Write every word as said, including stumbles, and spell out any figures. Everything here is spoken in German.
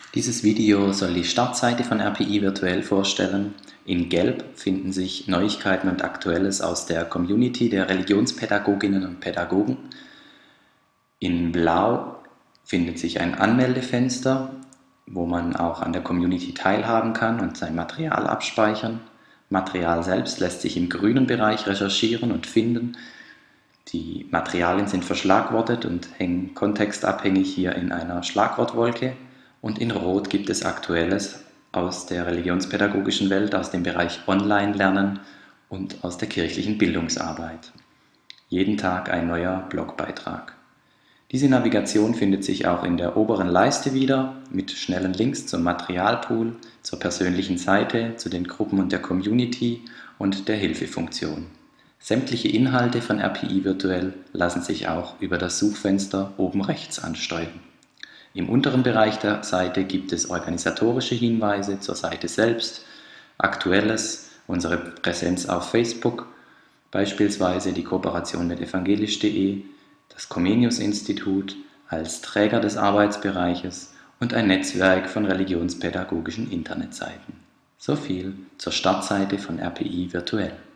Dieses Video soll die Startseite von R P I Virtuell vorstellen. In Gelb finden sich Neuigkeiten und Aktuelles aus der Community der Religionspädagoginnen und Pädagogen. In Blau findet sich ein Anmeldefenster, wo man auch an der Community teilhaben kann und sein Material abspeichern. Material selbst lässt sich im grünen Bereich recherchieren und finden. Die Materialien sind verschlagwortet und hängen kontextabhängig hier in einer Schlagwortwolke. Und in Rot gibt es Aktuelles aus der religionspädagogischen Welt, aus dem Bereich Online-Lernen und aus der kirchlichen Bildungsarbeit. Jeden Tag ein neuer Blogbeitrag. Diese Navigation findet sich auch in der oberen Leiste wieder, mit schnellen Links zum Materialpool, zur persönlichen Seite, zu den Gruppen und der Community und der Hilfefunktion. Sämtliche Inhalte von R P I Virtuell lassen sich auch über das Suchfenster oben rechts ansteuern. Im unteren Bereich der Seite gibt es organisatorische Hinweise zur Seite selbst, Aktuelles, unsere Präsenz auf Facebook, beispielsweise die Kooperation mit evangelisch punkt de, das Comenius-Institut als Träger des Arbeitsbereiches und ein Netzwerk von religionspädagogischen Internetseiten. So viel zur Startseite von R P I Virtuell.